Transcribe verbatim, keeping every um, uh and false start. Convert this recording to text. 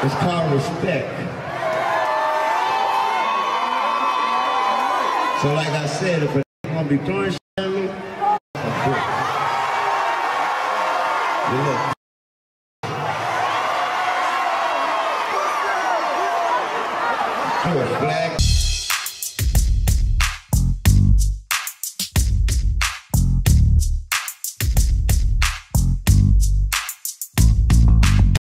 It's called respect. So like I said, if I'm gonna be throwing shit at me, I'm quick. You look. To a flag.